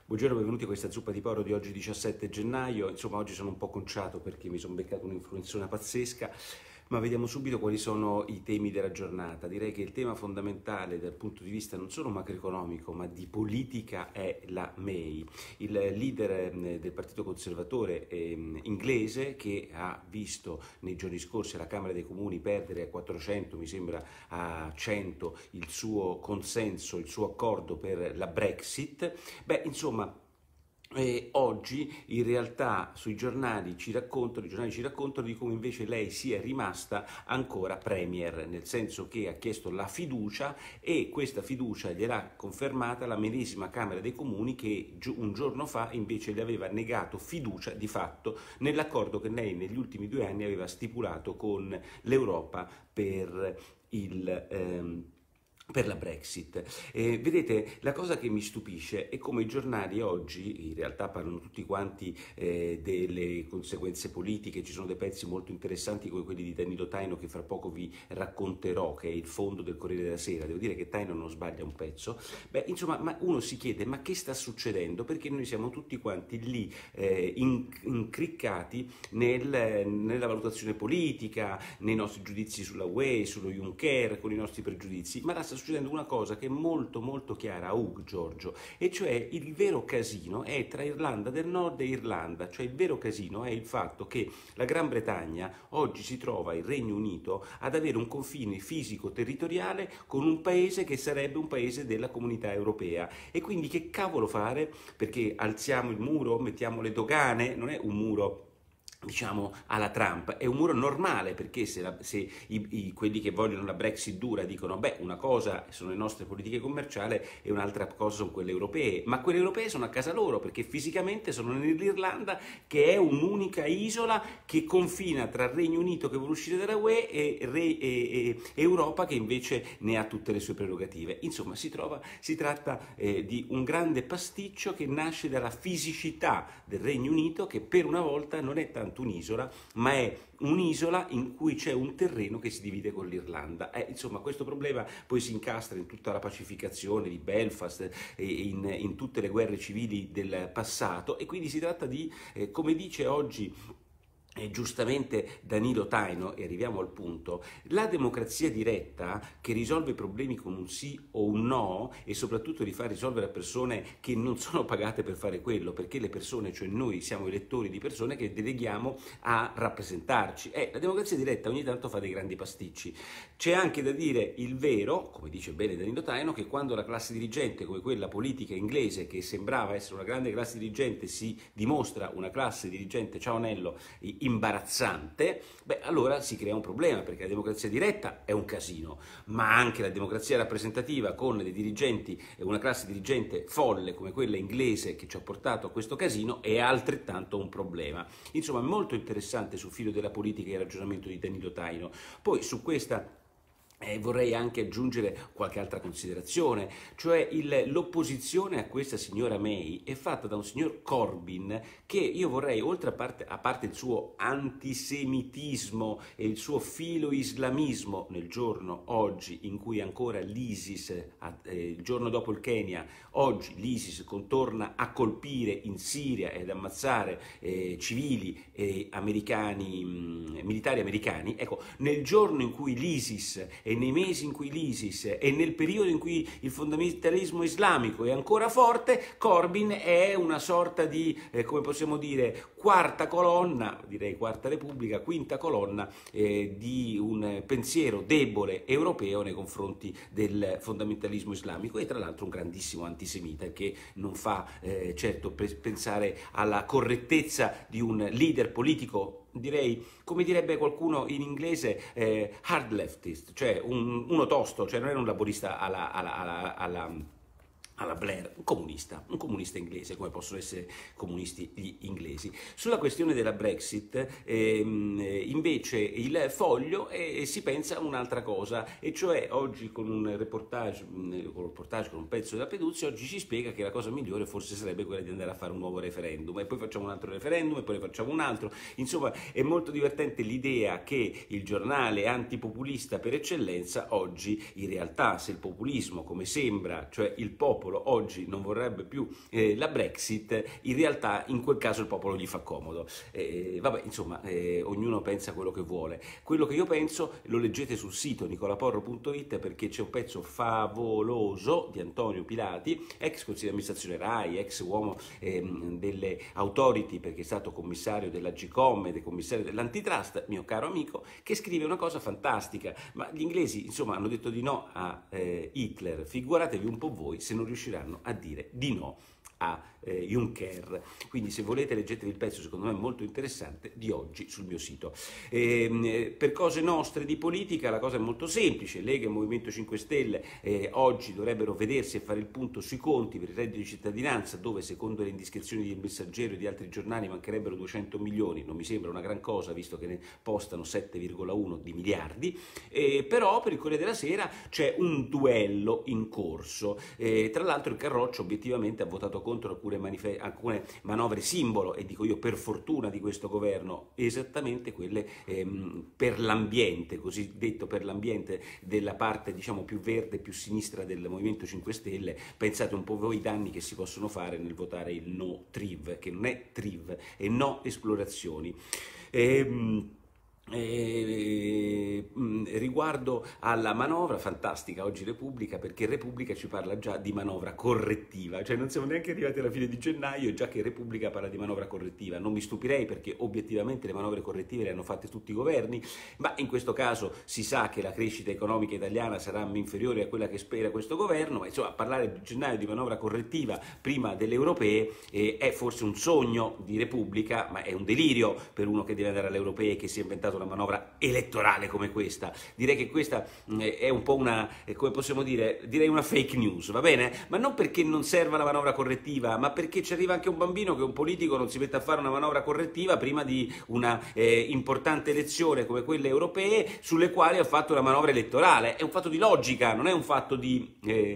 Buongiorno, benvenuti a questa zuppa di porro di oggi 17 gennaio. Insomma, oggi sono un po' conciato perché mi sono beccato un'influenzona pazzesca, ma vediamo subito quali sono i temi della giornata. Direi che il tema fondamentale dal punto di vista non solo macroeconomico, ma di politica è la May, il leader del Partito Conservatore inglese, che ha visto nei giorni scorsi alla Camera dei Comuni perdere a 400, mi sembra a 100, il suo consenso, il suo accordo per la Brexit. Beh, insomma, oggi in realtà i giornali ci raccontano di come invece lei sia rimasta ancora premier, nel senso che ha chiesto la fiducia e questa fiducia gliel'ha confermata la medesima Camera dei Comuni che un giorno fa invece le aveva negato fiducia di fatto nell'accordo che lei negli ultimi 2 anni aveva stipulato con l'Europa per la Brexit. Vedete, la cosa che mi stupisce è come i giornali oggi, in realtà parlano tutti quanti delle conseguenze politiche, ci sono dei pezzi molto interessanti come quelli di Danilo Taino che fra poco vi racconterò, che è il fondo del Corriere della Sera. Devo dire che Taino non sbaglia un pezzo. Beh, insomma, ma uno si chiede, ma che sta succedendo? Perché noi siamo tutti quanti lì incriccati nella valutazione politica, nei nostri giudizi sulla UE, sullo Juncker, con i nostri pregiudizi, ma sta succedendo una cosa che è molto molto chiara a Hugh Giorgio, e cioè il vero casino è tra Irlanda del Nord e Irlanda, cioè il vero casino è il fatto che la Gran Bretagna oggi si trova, il Regno Unito, ad avere un confine fisico territoriale con un paese che sarebbe un paese della Comunità Europea, e quindi che cavolo fare? Perché alziamo il muro, mettiamo le dogane, non è un muro diciamo alla Trump, è un muro normale, perché se quelli che vogliono la Brexit dura dicono beh, una cosa sono le nostre politiche commerciali e un'altra cosa sono quelle europee, ma quelle europee sono a casa loro perché fisicamente sono nell'Irlanda, che è un'unica isola che confina tra il Regno Unito che vuole uscire dalla UE e Europa che invece ne ha tutte le sue prerogative. Insomma, si tratta di un grande pasticcio che nasce dalla fisicità del Regno Unito, che per una volta non è tanto un'isola, ma è un'isola in cui c'è un terreno che si divide con l'Irlanda. Insomma, questo problema poi si incastra in tutta la pacificazione di Belfast e in tutte le guerre civili del passato, e quindi si tratta di, come dice oggi giustamente Danilo Taino, e arriviamo al punto, la democrazia diretta che risolve i problemi con un sì o un no, e soprattutto li fa risolvere a persone che non sono pagate per fare quello, perché le persone, cioè noi, siamo elettori di persone che deleghiamo a rappresentarci. La democrazia diretta ogni tanto fa dei grandi pasticci. C'è anche da dire il vero, come dice bene Danilo Taino, che quando la classe dirigente come quella politica inglese, che sembrava essere una grande classe dirigente, si dimostra una classe dirigente, ciao Nello, imbarazzante, beh, allora si crea un problema, perché la democrazia diretta è un casino, ma anche la democrazia rappresentativa con dei dirigenti e una classe dirigente folle come quella inglese che ci ha portato a questo casino è altrettanto un problema. Insomma, molto interessante sul filo della politica il ragionamento di Danilo Taino. Poi su questa vorrei anche aggiungere qualche altra considerazione, cioè l'opposizione a questa signora May è fatta da un signor Corbyn che io vorrei, oltre a parte il suo antisemitismo e il suo filo-islamismo nel giorno oggi in cui ancora l'ISIS, il giorno dopo il Kenya, oggi l'ISIS torna a colpire in Siria ed ammazzare civili americani, militari americani, ecco, nel giorno in cui l'ISIS e nei mesi in cui l'ISIS e nel periodo in cui il fondamentalismo islamico è ancora forte, Corbyn è una sorta di, come possiamo dire, quarta colonna, direi quarta repubblica, quinta colonna di un pensiero debole europeo nei confronti del fondamentalismo islamico, e tra l'altro un grandissimo antisemita che non fa certo pensare alla correttezza di un leader politico, direi, come direbbe qualcuno in inglese, hard leftist, cioè uno tosto, cioè non è un laborista alla Blair, un comunista inglese, come possono essere comunisti gli inglesi. Sulla questione della Brexit, invece, il Foglio si pensa a un'altra cosa, e cioè oggi con un reportage, con un pezzo della Peduzzi, oggi ci spiega che la cosa migliore forse sarebbe quella di andare a fare un nuovo referendum, e poi facciamo un altro referendum, e poi ne facciamo un altro. Insomma, è molto divertente l'idea che il giornale antipopulista per eccellenza oggi, in realtà, se il populismo, come sembra, cioè il popolo popolo oggi non vorrebbe più la Brexit, in realtà in quel caso il popolo gli fa comodo. Vabbè, insomma, ognuno pensa quello che vuole. Quello che io penso lo leggete sul sito nicolaporro.it, perché c'è un pezzo favoloso di Antonio Pilati, ex consigliere di amministrazione RAI, ex uomo delle authority, perché è stato commissario dell'Agcom e commissario dell'antitrust, mio caro amico, che scrive una cosa fantastica. Ma gli inglesi, insomma, hanno detto di no a Hitler, figuratevi un po' voi se non riusciranno a dire di no a Juncker. Quindi se volete leggetevi il pezzo, secondo me molto interessante, di oggi sul mio sito. Per cose nostre di politica la cosa è molto semplice. Lega e Movimento 5 Stelle oggi dovrebbero vedersi e fare il punto sui conti per il reddito di cittadinanza, dove secondo le indiscrezioni del Messaggero e di altri giornali mancherebbero 200 milioni. Non mi sembra una gran cosa, visto che ne postano 7,1 di miliardi. Però per il Corriere della Sera c'è un duello in corso. Tra l'altro il Carroccio obiettivamente ha votato contro alcune manovre simbolo, e dico io per fortuna di questo governo, esattamente quelle per l'ambiente, cosiddetto per l'ambiente, della parte diciamo più verde, più sinistra del Movimento 5 Stelle. Pensate un po' voi i danni che si possono fare nel votare il no TRIV, che non è TRIV, è no esplorazioni. Riguardo alla manovra, fantastica oggi Repubblica, perché Repubblica ci parla già di manovra correttiva, cioè non siamo neanche arrivati alla fine di gennaio e già che Repubblica parla di manovra correttiva. Non mi stupirei, perché obiettivamente le manovre correttive le hanno fatte tutti i governi, ma in questo caso si sa che la crescita economica italiana sarà inferiore a quella che spera questo governo, ma insomma parlare di gennaio di manovra correttiva prima delle europee è forse un sogno di Repubblica, ma è un delirio per uno che deve andare alle europee e che si è inventato una manovra elettorale come questa. Direi che questa è un po' una, come possiamo dire, direi una fake news, va bene? Ma non perché non serva la manovra correttiva, ma perché ci arriva anche un bambino che un politico non si mette a fare una manovra correttiva prima di una importante elezione come quelle europee, sulle quali ha fatto una manovra elettorale. È un fatto di logica, non è un fatto di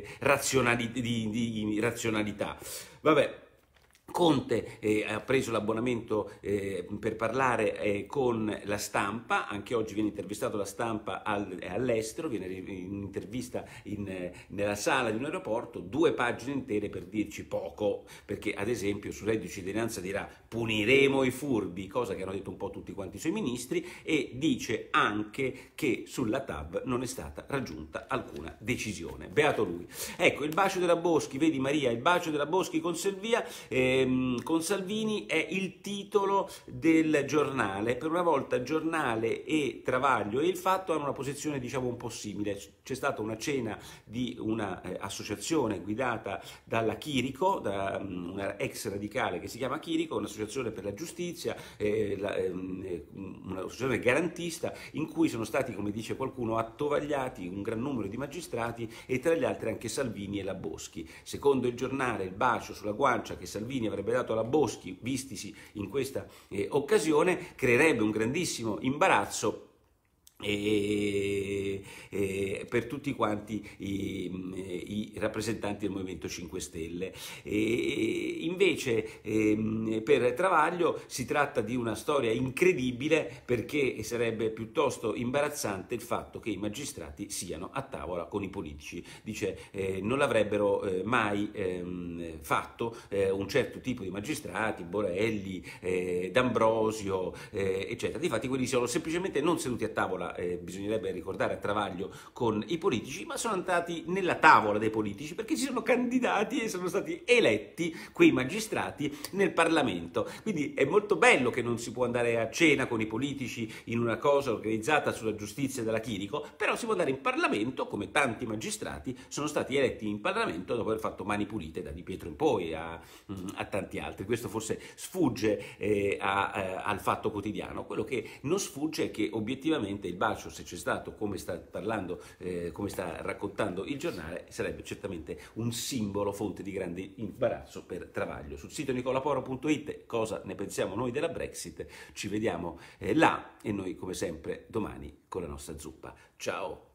razionalità. Vabbè. Conte ha preso l'abbonamento per parlare con La Stampa, anche oggi viene intervistato La Stampa all'estero, viene in un'intervista nella sala di un aeroporto, 2 pagine intere per dirci poco, perché ad esempio sul reddito di cittadinanza dirà puniremo i furbi, cosa che hanno detto un po' tutti quanti i suoi ministri, e dice anche che sulla TAV non è stata raggiunta alcuna decisione. Beato lui. Ecco, il bacio della Boschi, vedi Maria, il bacio della Boschi con Salvini è il titolo del giornale. Per una volta Giornale e Travaglio e Il Fatto hanno una posizione diciamo un po' simile. C'è stata una cena di una associazione guidata dalla Chirico, da una ex radicale che si chiama Chirico, un'associazione per la giustizia, un'associazione garantista, in cui sono stati, come dice qualcuno, attovagliati un gran numero di magistrati e tra gli altri anche Salvini e la Boschi. Secondo il giornale il bacio sulla guancia che Salvini avrebbe dato alla Boschi, vistisi in questa occasione, creerebbe un grandissimo imbarazzo per tutti quanti i rappresentanti del Movimento 5 Stelle. Invece per Travaglio si tratta di una storia incredibile, perché sarebbe piuttosto imbarazzante il fatto che i magistrati siano a tavola con i politici. Dice non l'avrebbero mai fatto un certo tipo di magistrati, Borelli, D'Ambrosio, eccetera. Difatti quelli sono semplicemente non seduti a tavola, bisognerebbe ricordare, a Travaglio con i politici, ma sono andati nella tavola dei politici perché si sono candidati e sono stati eletti quei magistrati nel Parlamento. Quindi è molto bello che non si può andare a cena con i politici in una cosa organizzata sulla giustizia della Chirico, però si può andare in Parlamento, come tanti magistrati sono stati eletti in Parlamento dopo aver fatto mani pulite da Di Pietro in poi a tanti altri. Questo forse sfugge al Fatto Quotidiano. Quello che non sfugge è che obiettivamente il bacio, se c'è stato, come sta parlando, come sta raccontando il giornale, sarebbe certamente un simbolo, fonte di grande imbarazzo per Travaglio. Sul sito nicolaporro.it cosa ne pensiamo noi della Brexit, ci vediamo là, e noi come sempre domani con la nostra zuppa. Ciao!